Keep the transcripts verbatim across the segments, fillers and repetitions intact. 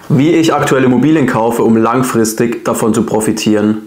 Wie ich aktuell Immobilien kaufe, um langfristig davon zu profitieren.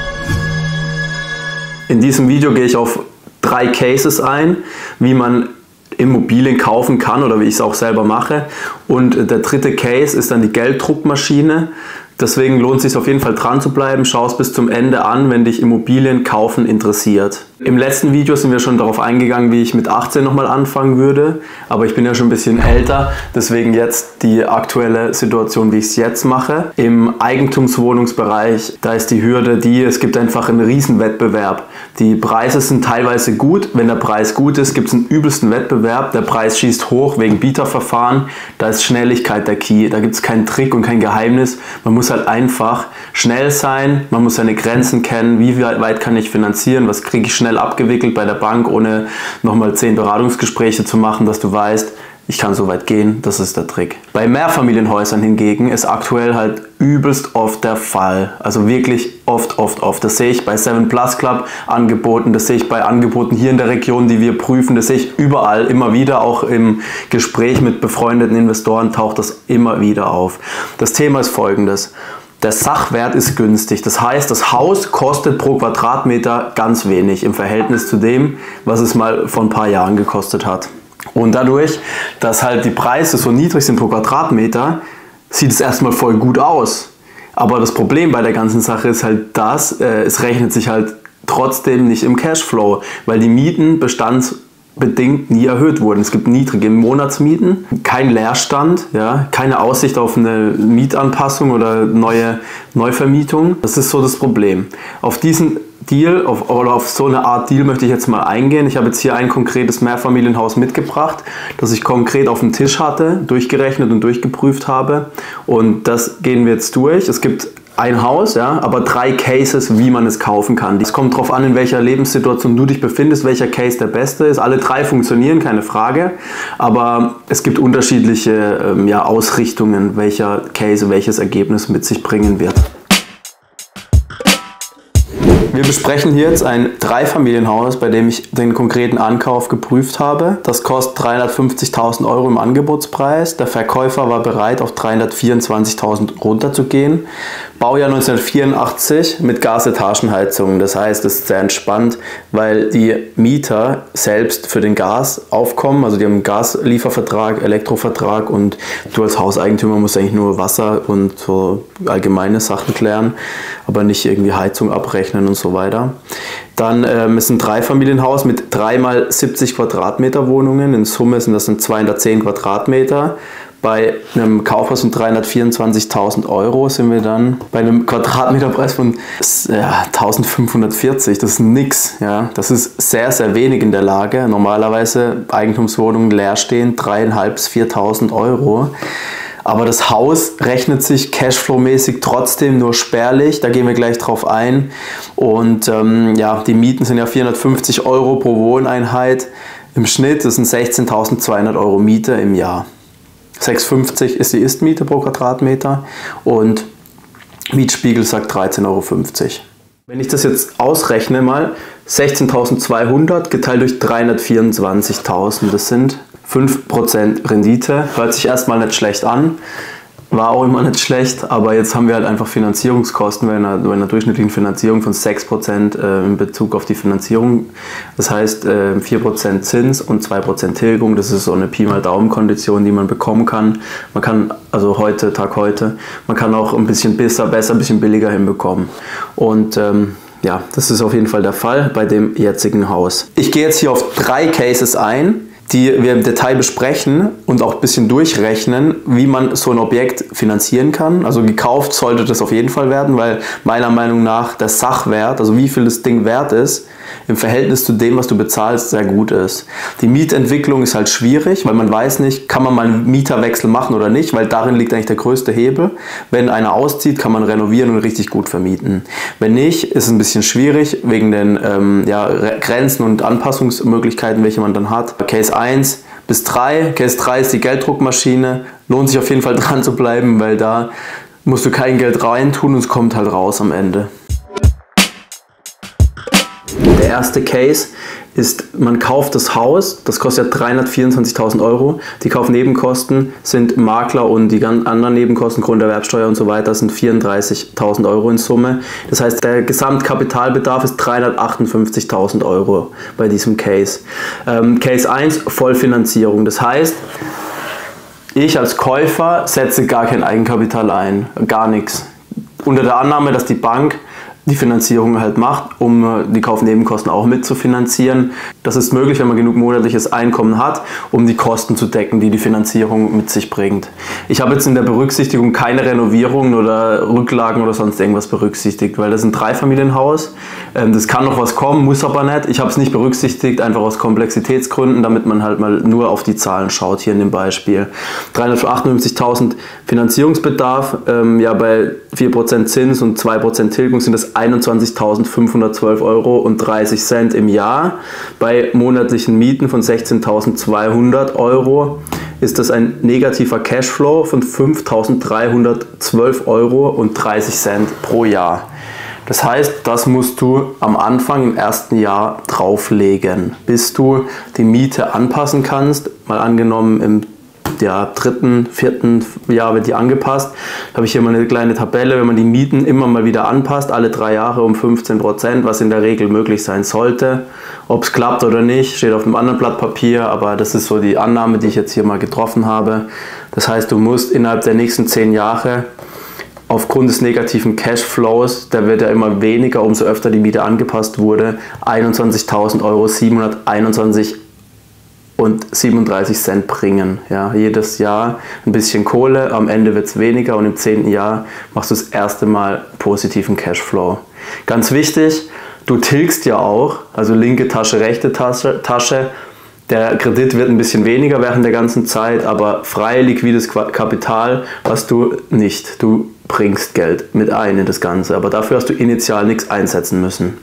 In diesem Video gehe ich auf drei Cases ein, wie man Immobilien kaufen kann oder wie ich es auch selber mache. Und der dritte Case ist dann die Gelddruckmaschine. Deswegen lohnt es sich auf jeden Fall dran zu bleiben. Schau es bis zum Ende an, wenn dich Immobilien kaufen interessiert. Im letzten Video sind wir schon darauf eingegangen, wie ich mit achtzehn nochmal anfangen würde. Aber ich bin ja schon ein bisschen älter, deswegen jetzt die aktuelle Situation, wie ich es jetzt mache. Im Eigentumswohnungsbereich, da ist die Hürde die, es gibt einfach einen riesen Wettbewerb. Die Preise sind teilweise gut. Wenn der Preis gut ist, gibt es einen übelsten Wettbewerb. Der Preis schießt hoch wegen Bieterverfahren. Da ist Schnelligkeit der Key. Da gibt es keinen Trick und kein Geheimnis. Man muss halt einfach schnell sein. Man muss seine Grenzen kennen. Wie weit kann ich finanzieren? Was kriege ich schnell abgewickelt bei der Bank, ohne nochmal zehn Beratungsgespräche zu machen, dass du weißt, ich kann so weit gehen, das ist der Trick. Bei Mehrfamilienhäusern hingegen ist aktuell halt übelst oft der Fall. Also wirklich oft, oft, oft. Das sehe ich bei seven Plus Club Angeboten, das sehe ich bei Angeboten hier in der Region, die wir prüfen, das sehe ich überall, immer wieder, auch im Gespräch mit befreundeten Investoren taucht das immer wieder auf. Das Thema ist folgendes. Der Sachwert ist günstig. Das heißt, das Haus kostet pro Quadratmeter ganz wenig im Verhältnis zu dem, was es mal vor ein paar Jahren gekostet hat. Und dadurch, dass halt die Preise so niedrig sind pro Quadratmeter, sieht es erstmal voll gut aus. Aber das Problem bei der ganzen Sache ist halt das, äh, es rechnet sich halt trotzdem nicht im Cashflow, weil die Mieten bestandsbedingt nie erhöht wurden. Es gibt niedrige Monatsmieten, kein Leerstand, ja, keine Aussicht auf eine Mietanpassung oder neue Neuvermietung. Das ist so das Problem. Auf diesen Deal, auf, oder auf so eine Art Deal möchte ich jetzt mal eingehen. Ich habe jetzt hier ein konkretes Mehrfamilienhaus mitgebracht, das ich konkret auf dem Tisch hatte, durchgerechnet und durchgeprüft habe. Und das gehen wir jetzt durch. Es gibt ein Haus, ja, aber drei Cases, wie man es kaufen kann. Es kommt darauf an, in welcher Lebenssituation du dich befindest, welcher Case der beste ist. Alle drei funktionieren, keine Frage, aber es gibt unterschiedliche ähm, ja, Ausrichtungen, welcher Case welches Ergebnis mit sich bringen wird. Wir besprechen hier jetzt ein Dreifamilienhaus, bei dem ich den konkreten Ankauf geprüft habe. Das kostet dreihundertfünfzigtausend Euro im Angebotspreis. Der Verkäufer war bereit, auf dreihundertvierundzwanzigtausend runterzugehen. Baujahr neunzehnhundertvierundachtzig mit Gasetagenheizung. Das heißt, es ist sehr entspannt, weil die Mieter selbst für den Gasaufkommen, also die haben einen Gasliefervertrag, Elektrovertrag und du als Hauseigentümer musst eigentlich nur Wasser und so allgemeine Sachen klären, aber nicht irgendwie Heizung abrechnen und so weiter. Dann ähm, ist ein Dreifamilienhaus mit drei mal siebzig Quadratmeter Wohnungen. In Summe sind das dann zweihundertzehn Quadratmeter. Bei einem Kaufhaus von dreihundertvierundzwanzigtausend Euro sind wir dann bei einem Quadratmeterpreis von ja, eintausendfünfhundertvierzig. Das ist nix. Ja. Das ist sehr, sehr wenig in der Lage. Normalerweise Eigentumswohnungen leer stehen, dreitausendfünfhundert bis viertausend Euro. Aber das Haus rechnet sich cashflow-mäßig trotzdem nur spärlich, da gehen wir gleich drauf ein. Und ähm, ja, die Mieten sind ja vierhundertfünfzig Euro pro Wohneinheit im Schnitt, das sind sechzehntausendzweihundert Euro Miete im Jahr. sechshundertfünfzig ist die Ist-Miete pro Quadratmeter und Mietspiegel sagt dreizehn Euro fünfzig. Wenn ich das jetzt ausrechne mal, sechzehntausendzweihundert geteilt durch dreihundertvierundzwanzigtausend, das sind fünf Prozent Rendite, hört sich erstmal nicht schlecht an, war auch immer nicht schlecht, aber jetzt haben wir halt einfach Finanzierungskosten bei einer, bei einer durchschnittlichen Finanzierung von sechs Prozent äh, in Bezug auf die Finanzierung. Das heißt äh, vier Prozent Zins und zwei Prozent Tilgung, das ist so eine Pi mal Daumen-Kondition, die man bekommen kann. Man kann, also heute, Tag heute, man kann auch ein bisschen besser, besser ein bisschen billiger hinbekommen. Und ähm, ja, das ist auf jeden Fall der Fall bei dem jetzigen Haus. Ich gehe jetzt hier auf drei Cases ein, die wir im Detail besprechen und auch ein bisschen durchrechnen, wie man so ein Objekt finanzieren kann. Also gekauft sollte das auf jeden Fall werden, weil meiner Meinung nach der Sachwert, also wie viel das Ding wert ist, im Verhältnis zu dem, was du bezahlst, sehr gut ist. Die Mietentwicklung ist halt schwierig, weil man weiß nicht, kann man mal einen Mieterwechsel machen oder nicht, weil darin liegt eigentlich der größte Hebel. Wenn einer auszieht, kann man renovieren und richtig gut vermieten. Wenn nicht, ist es ein bisschen schwierig, wegen den ähm, ja, Grenzen und Anpassungsmöglichkeiten, welche man dann hat. Case eins bis drei, Case drei ist die Gelddruckmaschine, lohnt sich auf jeden Fall dran zu bleiben, weil da musst du kein Geld reintun und es kommt halt raus am Ende. Der erste Case ist, man kauft das Haus, das kostet ja dreihundertvierundzwanzigtausend Euro. Die Kaufnebenkosten sind Makler und die ganzen anderen Nebenkosten, Grunderwerbsteuer und so weiter, sind vierunddreißigtausend Euro in Summe. Das heißt, der Gesamtkapitalbedarf ist dreihundertachtundfünfzigtausend Euro bei diesem Case. Ähm, Case eins, Vollfinanzierung. Das heißt, ich als Käufer setze gar kein Eigenkapital ein, gar nichts. Unter der Annahme, dass die Bank die Finanzierung halt macht, um die Kaufnebenkosten auch mitzufinanzieren. Das ist möglich, wenn man genug monatliches Einkommen hat, um die Kosten zu decken, die die Finanzierung mit sich bringt. Ich habe jetzt in der Berücksichtigung keine Renovierungen oder Rücklagen oder sonst irgendwas berücksichtigt, weil das ist ein Dreifamilienhaus. Das kann noch was kommen, muss aber nicht. Ich habe es nicht berücksichtigt, einfach aus Komplexitätsgründen, damit man halt mal nur auf die Zahlen schaut, hier in dem Beispiel. dreihundertachtundfünfzigtausend Finanzierungsbedarf, ähm, ja bei vier Prozent Zins und zwei Prozent Tilgung sind das einundzwanzigtausendfünfhundertzwölf Euro und dreißig Cent im Jahr. Bei monatlichen Mieten von sechzehntausendzweihundert Euro ist das ein negativer Cashflow von fünftausenddreihundertzwölf Euro und dreißig Cent pro Jahr. Das heißt, das musst du am Anfang im ersten Jahr drauflegen, bis du die Miete anpassen kannst. Mal angenommen im ja, dritten, vierten Jahr wird die angepasst. Da habe ich hier mal eine kleine Tabelle, wenn man die Mieten immer mal wieder anpasst, alle drei Jahre um fünfzehn Prozent, was in der Regel möglich sein sollte. Ob es klappt oder nicht, steht auf einem anderen Blatt Papier, aber das ist so die Annahme, die ich jetzt hier mal getroffen habe. Das heißt, du musst innerhalb der nächsten zehn Jahre aufgrund des negativen Cashflows, der wird ja immer weniger, umso öfter die Miete angepasst wurde, einundzwanzigtausend Euro siebenhunderteinundzwanzig und siebenunddreißig Cent bringen. Ja, jedes Jahr ein bisschen Kohle, am Ende wird es weniger und im zehnten Jahr machst du das erste Mal positiven Cashflow. Ganz wichtig, du tilgst ja auch, also linke Tasche, rechte Tasche, Tasche. Der Kredit wird ein bisschen weniger während der ganzen Zeit, aber frei liquides Kapital hast du nicht. Du bringst Geld mit ein in das Ganze, aber dafür hast du initial nichts einsetzen müssen.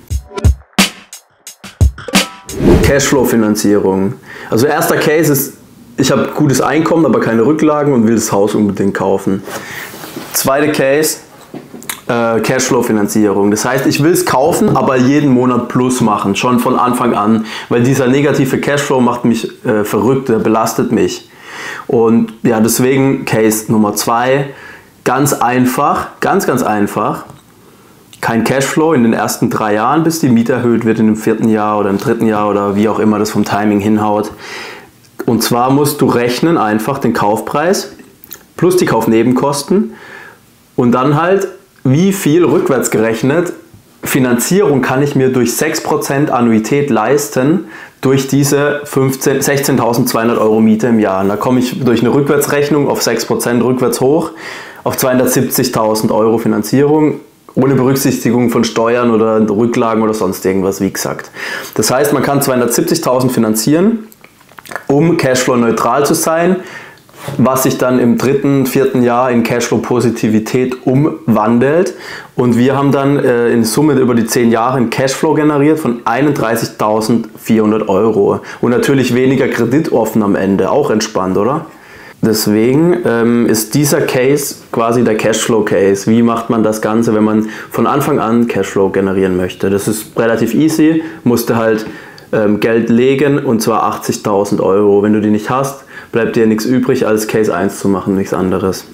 Cashflow-Finanzierung. Also erster Case ist, ich habe gutes Einkommen, aber keine Rücklagen und will das Haus unbedingt kaufen. Zweiter Case, äh, Cashflow-Finanzierung. Das heißt, ich will es kaufen, aber jeden Monat Plus machen, schon von Anfang an, weil dieser negative Cashflow macht mich äh, verrückt, der belastet mich. Und ja, deswegen Case Nummer zwei, ganz einfach, ganz, ganz einfach. Kein Cashflow in den ersten drei Jahren, bis die Miete erhöht wird in dem vierten Jahr oder im dritten Jahr oder wie auch immer das vom Timing hinhaut. Und zwar musst du rechnen einfach den Kaufpreis plus die Kaufnebenkosten und dann halt, wie viel rückwärts gerechnet Finanzierung kann ich mir durch sechs Prozent Annuität leisten durch diese sechzehntausendzweihundert Euro Miete im Jahr. Und da komme ich durch eine Rückwärtsrechnung auf sechs Prozent rückwärts hoch auf zweihundertsiebzigtausend Euro Finanzierung. Ohne Berücksichtigung von Steuern oder Rücklagen oder sonst irgendwas, wie gesagt. Das heißt, man kann zweihundertsiebzigtausend finanzieren, um Cashflow-neutral zu sein, was sich dann im dritten, vierten Jahr in Cashflow-Positivität umwandelt. Und wir haben dann äh, in Summe über die zehn Jahre einen Cashflow generiert von einunddreißigtausendvierhundert Euro. Und natürlich weniger Kredit offen am Ende, auch entspannt, oder? Deswegen ähm, ist dieser Case quasi der Cashflow-Case. Wie macht man das Ganze, wenn man von Anfang an Cashflow generieren möchte? Das ist relativ easy, musste halt ähm, Geld legen und zwar achtzigtausend Euro. Wenn du die nicht hast, bleibt dir nichts übrig, als Case eins zu machen, nichts anderes.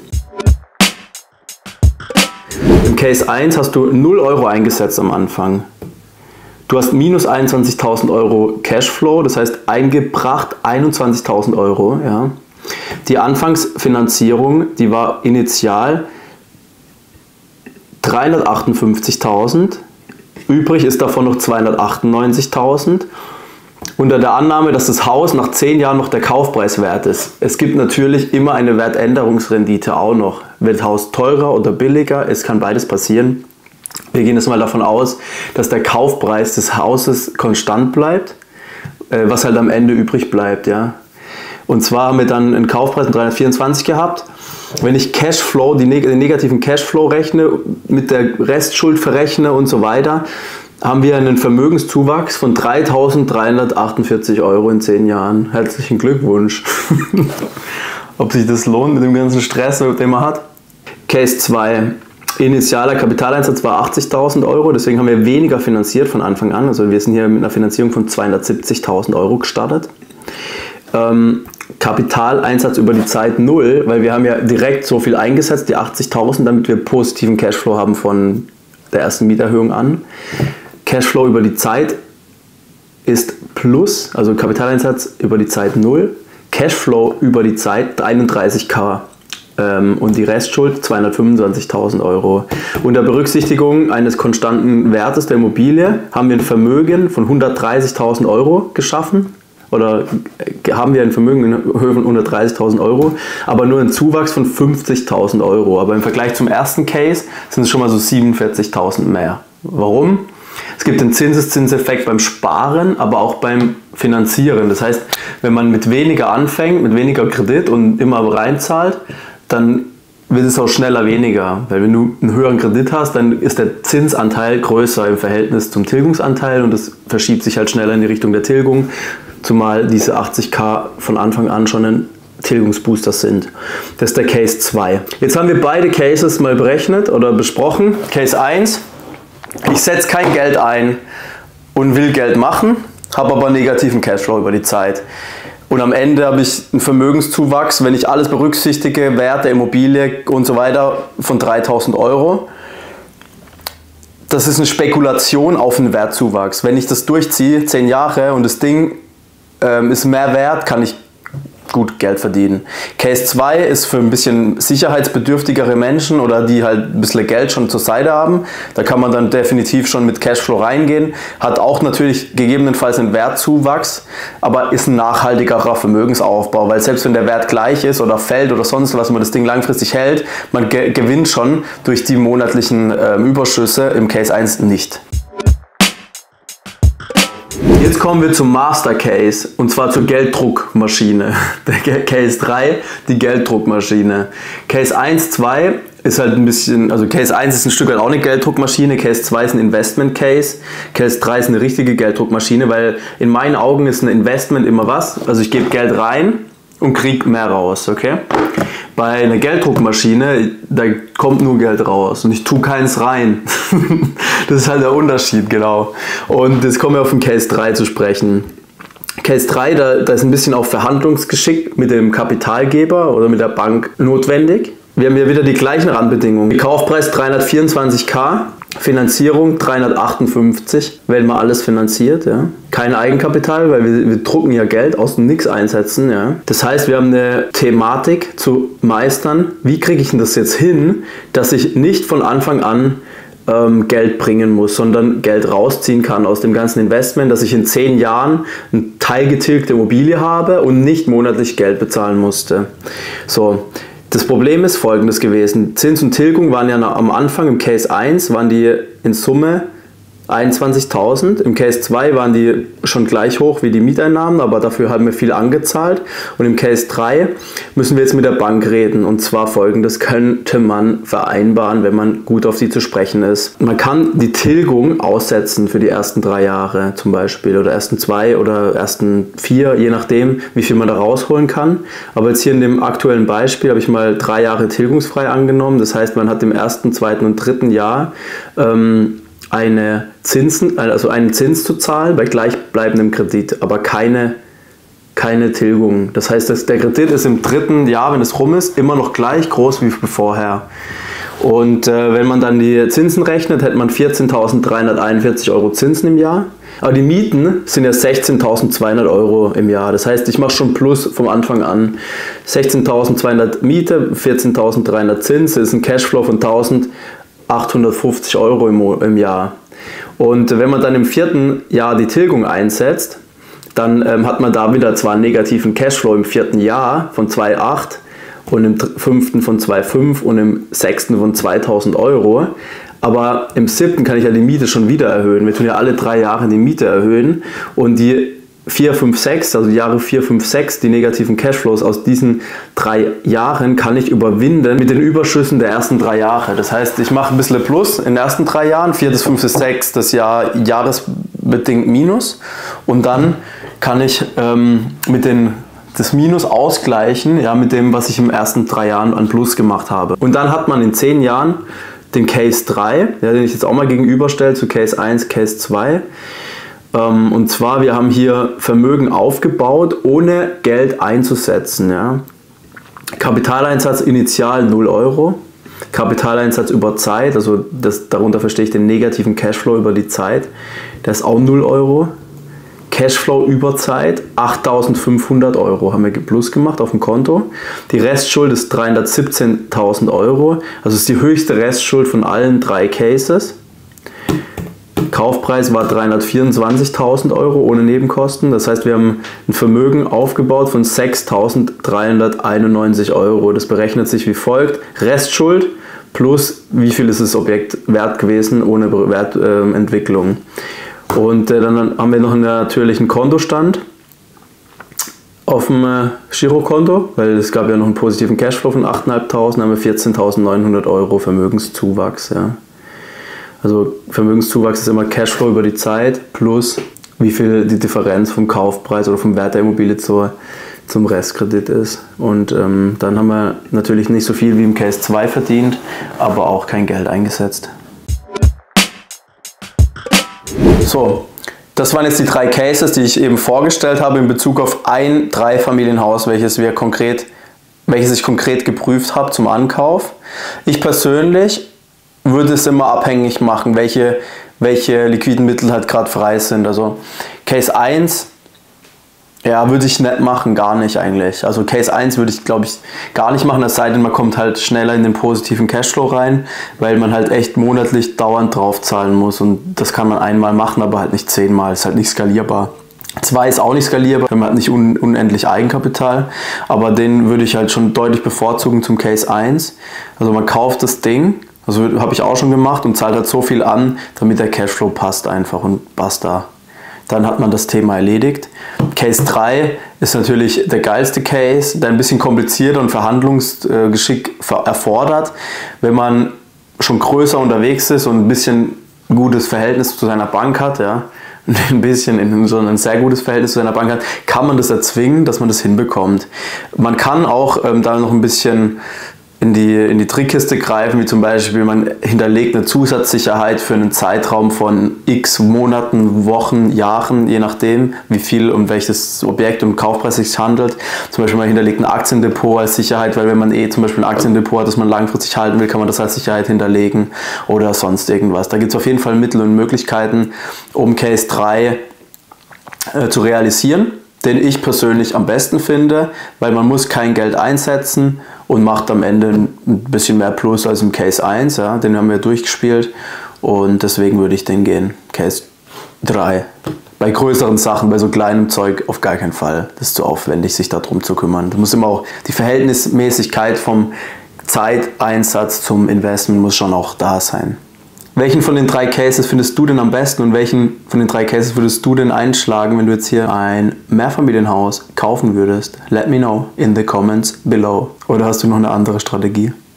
Im Case eins hast du null Euro eingesetzt am Anfang. Du hast minus einundzwanzigtausend Euro Cashflow, das heißt eingebracht einundzwanzigtausend Euro. Ja. Die Anfangsfinanzierung, die war initial dreihundertachtundfünfzigtausend, übrig ist davon noch zweihundertachtundneunzigtausend, unter der Annahme, dass das Haus nach zehn Jahren noch der Kaufpreis wert ist. Es gibt natürlich immer eine Wertänderungsrendite auch noch. Wird das Haus teurer oder billiger? Es kann beides passieren. Wir gehen jetzt mal davon aus, dass der Kaufpreis des Hauses konstant bleibt, was halt am Ende übrig bleibt, ja. Und zwar haben wir dann einen Kaufpreis von dreihundertvierundzwanzig gehabt. Wenn ich Cashflow, die neg den negativen Cashflow rechne, mit der Restschuld verrechne und so weiter, haben wir einen Vermögenszuwachs von dreitausenddreihundertachtundvierzig Euro in zehn Jahren. Herzlichen Glückwunsch. Ob sich das lohnt mit dem ganzen Stress, den man hat. Case zwei. Initialer Kapitaleinsatz war achtzigtausend Euro, deswegen haben wir weniger finanziert von Anfang an. Also wir sind hier mit einer Finanzierung von zweihundertsiebzigtausend Euro gestartet. Ähm, Kapitaleinsatz über die Zeit null, weil wir haben ja direkt so viel eingesetzt, die achtzigtausend, damit wir positiven Cashflow haben von der ersten Mieterhöhung an. Cashflow über die Zeit ist plus, also Kapitaleinsatz über die Zeit null, Cashflow über die Zeit einunddreißigtausend ähm, und die Restschuld zweihundertfünfundzwanzigtausend Euro. Unter Berücksichtigung eines konstanten Wertes der Immobilie haben wir ein Vermögen von hundertdreißigtausend Euro geschaffen. Oder haben wir ein Vermögen in Höhe von hundertdreißigtausend Euro, aber nur einen Zuwachs von fünfzigtausend Euro. Aber im Vergleich zum ersten Case sind es schon mal so siebenundvierzigtausend mehr. Warum? Es gibt den Zinseszinseffekt beim Sparen, aber auch beim Finanzieren. Das heißt, wenn man mit weniger anfängt, mit weniger Kredit und immer reinzahlt, dann wird es auch schneller weniger. Weil wenn du einen höheren Kredit hast, dann ist der Zinsanteil größer im Verhältnis zum Tilgungsanteil und das verschiebt sich halt schneller in die Richtung der Tilgung. Zumal diese achtzigtausend von Anfang an schon ein Tilgungsbooster sind. Das ist der Case zwei. Jetzt haben wir beide Cases mal berechnet oder besprochen. Case eins, ich setze kein Geld ein und will Geld machen, habe aber negativen Cashflow über die Zeit. Und am Ende habe ich einen Vermögenszuwachs, wenn ich alles berücksichtige, Wert der Immobilie und so weiter, von dreitausend Euro. Das ist eine Spekulation auf einen Wertzuwachs. Wenn ich das durchziehe, zehn Jahre, und das Ding ähm, ist mehr wert, kann ich gut Geld verdienen. Case zwei ist für ein bisschen sicherheitsbedürftigere Menschen oder die halt ein bisschen Geld schon zur Seite haben. Da kann man dann definitiv schon mit Cashflow reingehen. Hat auch natürlich gegebenenfalls einen Wertzuwachs, aber ist ein nachhaltigerer Vermögensaufbau, weil selbst wenn der Wert gleich ist oder fällt oder sonst was, man das Ding langfristig hält, man ge gewinnt schon durch die monatlichen äh, Überschüsse, im Case eins nicht. Jetzt kommen wir zum Master Case, und zwar zur Gelddruckmaschine. Der Case drei, die Gelddruckmaschine. Case eins, zwei ist halt ein bisschen, also Case eins ist ein Stück weit auch eine Gelddruckmaschine, Case zwei ist ein Investment Case, Case drei ist eine richtige Gelddruckmaschine, weil in meinen Augen ist ein Investment immer was, also ich gebe Geld rein und kriege mehr raus, okay? Bei einer Gelddruckmaschine, da kommt nur Geld raus und ich tue keins rein. Das ist halt der Unterschied, genau. Und jetzt kommen wir auf den Case drei zu sprechen. Case drei, da, da ist ein bisschen auch Verhandlungsgeschick mit dem Kapitalgeber oder mit der Bank notwendig. Wir haben hier wieder die gleichen Randbedingungen. Kaufpreis dreihundertvierundzwanzigtausend, Finanzierung dreihundertachtundfünfzig, wenn man alles finanziert. Ja. Kein Eigenkapital, weil wir, wir drucken ja Geld aus dem Nix einsetzen. Ja. Das heißt, wir haben eine Thematik zu meistern. Wie kriege ich denn das jetzt hin, dass ich nicht von Anfang an ähm, Geld bringen muss, sondern Geld rausziehen kann aus dem ganzen Investment, dass ich in zehn Jahren eine teilgetilgte Immobilie habe und nicht monatlich Geld bezahlen musste. So. Das Problem ist folgendes gewesen. Zins und Tilgung waren ja am Anfang, im Case eins waren die in Summe einundzwanzigtausend. Im Case zwei waren die schon gleich hoch wie die Mieteinnahmen, aber dafür haben wir viel angezahlt. Und im Case drei müssen wir jetzt mit der Bank reden. Und zwar folgendes könnte man vereinbaren, wenn man gut auf sie zu sprechen ist. Man kann die Tilgung aussetzen für die ersten drei Jahre zum Beispiel oder ersten zwei oder ersten vier, je nachdem, wie viel man da rausholen kann. Aber jetzt hier in dem aktuellen Beispiel habe ich mal drei Jahre tilgungsfrei angenommen. Das heißt, man hat im ersten, zweiten und dritten Jahr ähm, eine Zinsen, also einen Zins zu zahlen bei gleichbleibendem Kredit, aber keine, keine Tilgung. Das heißt, dass der Kredit ist im dritten Jahr, wenn es rum ist, immer noch gleich groß wie vorher. Und äh, wenn man dann die Zinsen rechnet, hätte man vierzehntausenddreihunderteinundvierzig Euro Zinsen im Jahr. Aber die Mieten sind ja sechzehntausendzweihundert Euro im Jahr. Das heißt, ich mache schon Plus vom Anfang an. sechzehntausendzweihundert Miete, vierzehntausenddreihundert Zins, das ist ein Cashflow von eintausendachthundertfünfzig Euro im, im Jahr. Und wenn man dann im vierten Jahr die Tilgung einsetzt, dann ähm, hat man da wieder zwar einen negativen Cashflow im vierten Jahr von zwei Komma acht und im fünften von zwei Komma fünf und im sechsten von zweitausend Euro. Aber im siebten kann ich ja die Miete schon wieder erhöhen. Wir tun ja alle drei Jahre die Miete erhöhen und die vier, fünf, sechs, also Jahre vier, fünf, sechs, die negativen Cashflows aus diesen drei Jahren kann ich überwinden mit den Überschüssen der ersten drei Jahre. Das heißt, ich mache ein bisschen Plus in den ersten drei Jahren, viertes, fünftes, sechstes das Jahr jahresbedingt Minus und dann kann ich ähm, mit den das Minus ausgleichen, ja, mit dem, was ich im ersten drei Jahren an Plus gemacht habe. Und dann hat man in zehn Jahren den Case drei, ja, den ich jetzt auch mal gegenüberstelle zu Case eins, Case zwei. Ähm, und zwar, wir haben hier Vermögen aufgebaut, ohne Geld einzusetzen. Ja. Kapitaleinsatz initial null Euro. Kapitaleinsatz über Zeit, also das, darunter verstehe ich den negativen Cashflow über die Zeit, der ist auch null Euro. Cashflow über Zeit, achttausendfünfhundert Euro haben wir plus gemacht auf dem Konto. Die Restschuld ist dreihundertsiebzehntausend Euro, also ist die höchste Restschuld von allen drei Cases. Kaufpreis war dreihundertvierundzwanzigtausend Euro ohne Nebenkosten. Das heißt, wir haben ein Vermögen aufgebaut von sechstausenddreihunderteinundneunzig Euro. Das berechnet sich wie folgt. Restschuld plus wie viel ist das Objekt wert gewesen ohne Wertentwicklung. Äh, Und äh, dann haben wir noch einen natürlichen Kontostand auf dem äh, Girokonto, weil es gab ja noch einen positiven Cashflow von achttausendfünfhundert, dann haben wir vierzehntausendneunhundert Euro Vermögenszuwachs. Ja. Also Vermögenszuwachs ist immer Cashflow über die Zeit plus wie viel die Differenz vom Kaufpreis oder vom Wert der Immobilie zur, zum Restkredit ist. Und ähm, dann haben wir natürlich nicht so viel wie im Case zwei verdient, aber auch kein Geld eingesetzt. So, das waren jetzt die drei Cases, die ich eben vorgestellt habe in Bezug auf ein Dreifamilienhaus, welches wir konkret, welches ich konkret geprüft habe zum Ankauf. Ich persönlich würde es immer abhängig machen, welche, welche liquiden Mittel halt gerade frei sind. Also Case eins, ja, würde ich nicht machen, gar nicht eigentlich. Also Case eins würde ich, glaube ich, gar nicht machen, es sei denn, man kommt halt schneller in den positiven Cashflow rein, weil man halt echt monatlich dauernd drauf zahlen muss und das kann man einmal machen, aber halt nicht zehnmal, ist halt nicht skalierbar. zwei ist auch nicht skalierbar, man hat nicht un unendlich Eigenkapital, aber den würde ich halt schon deutlich bevorzugen zum Case eins. Also man kauft das Ding, also habe ich auch schon gemacht und zahlt halt so viel an, damit der Cashflow passt einfach und basta. Dann hat man das Thema erledigt. Case drei ist natürlich der geilste Case, der ein bisschen komplizierter und Verhandlungsgeschick erfordert. Wenn man schon größer unterwegs ist und ein bisschen gutes Verhältnis zu seiner Bank hat, ja, ein bisschen in so ein sehr gutes Verhältnis zu seiner Bank hat, kann man das erzwingen, dass man das hinbekommt. Man kann auch ähm, da noch ein bisschen in die, in die Trickkiste greifen, wie zum Beispiel man hinterlegt eine Zusatzsicherheit für einen Zeitraum von x Monaten, Wochen, Jahren, je nachdem, wie viel um welches Objekt und Kaufpreis es sich handelt. Zum Beispiel man hinterlegt ein Aktiendepot als Sicherheit, weil wenn man eh zum Beispiel ein Aktiendepot hat, das man langfristig halten will, kann man das als Sicherheit hinterlegen oder sonst irgendwas. Da gibt es auf jeden Fall Mittel und Möglichkeiten, um Case drei äh, zu realisieren, den ich persönlich am besten finde, weil man muss kein Geld einsetzen und macht am Ende ein bisschen mehr Plus als im Case eins, ja, den haben wir durchgespielt und deswegen würde ich den gehen, Case drei. Bei größeren Sachen, bei so kleinem Zeug auf gar keinen Fall, das ist zu aufwendig, sich darum zu kümmern. Da muss immer auch die Verhältnismäßigkeit vom Zeiteinsatz zum Investment muss schon auch da sein. Welchen von den drei Cases findest du denn am besten und welchen von den drei Cases würdest du denn einschlagen, wenn du jetzt hier ein Mehrfamilienhaus kaufen würdest? Let me know in the comments below. Oder hast du noch eine andere Strategie?